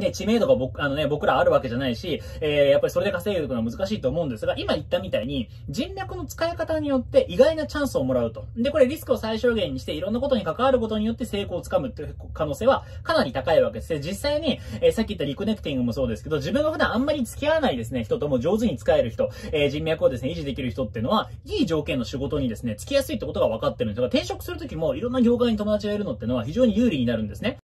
ね、知名度が僕らあるわけじゃないし、やっぱりそれで稼いでいくのは難しいと思うんですが、今言ったみたいに、人脈の使い方によって意外なチャンスをもらうと。で、これリスクを最小限にしていろんなことに関わることによって成功をつかむっていう可能性はかなり高いわけです。実際に、さっき言ったリコネクティングもそうですけど、自分が普段あんまり付き合わないですね、人とも上手に使える人、人脈をですね、維持できる人っていうのは、いい条件の仕事にですね、つきやすいってことが分かってるんですが、転職するときもいろんな業界に友達がいるのってのは非常に有利になるんですね。